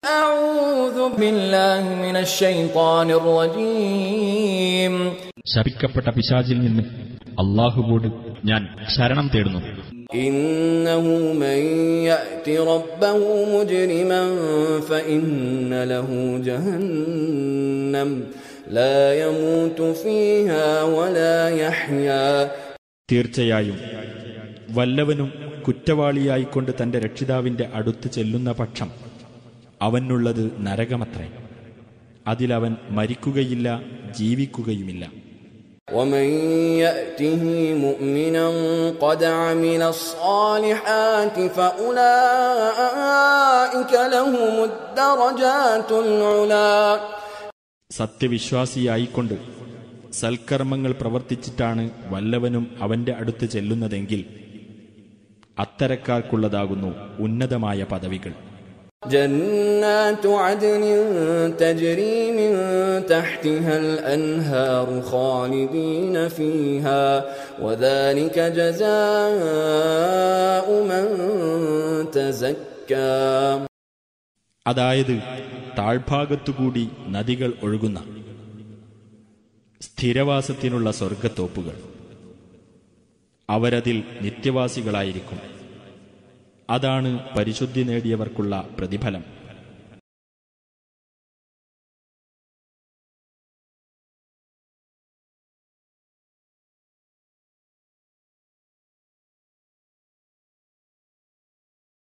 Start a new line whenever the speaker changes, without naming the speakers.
അഊദു ബില്ലാഹി മിനശ് ശൈത്വാനിർ റജീം.
ശപിക്കപ്പെട്ട പിശാചിൽ നിന്ന് അല്ലാഹുവോട് ഞാൻ ശരണം തേടുന്നു.
ഇന്നഹു മൻ യഅതി റബ്ബഹു മുജ്രിമൻ ഫഇന്ന ലഹു ജഹന്നം ലാ യമൂതു ഫീഹാ വലാ യഹ്യാ.
തീർച്ചയായും വല്ലവനും കുറ്റവാളിയായിക്കൊണ്ട് തന്റെ രക്ഷിതാവിന്റെ അടുത്ത് ചെല്ലുന്ന പക്ഷം അവനുള്ളത് നരകമത്രേ. അതിലവൻ മരിക്കുകയില്ല, ജീവിക്കുകയുമില്ല.
ومن يأته مؤمنا قد عمل الصالحات فأولئك لهم الدرجات العلى.
സത്യവിശ്വാസിയായിക്കൊണ്ട് സൽക്കർമ്മങ്ങൾ പ്രവർത്തിച്ചിട്ടാണ് വല്ലവനും അവന്റെ അടുത്ത് ചെല്ലുന്നതെങ്കിൽ അത്തരക്കാർക്കുള്ളതാകുന്നു ഉന്നതമായ പദവികൾ.
جنات عدن تجري من تحتها الأنهار خالدين فيها وذلك جزاء من تزكى.
അതായത് താഴ്ഭാഗത്തുകൂടി നദികൾ ഒഴുകുന്ന സ്ഥിരവാസത്തിനുള്ള സ്വർഗത്തോപ്പുകൾ. അവരതിൽ നിത്യവാസികളായിരിക്കും. അതാണ് പരിശുദ്ധി നേടിയവർക്കുള്ള പ്രതിഫലം.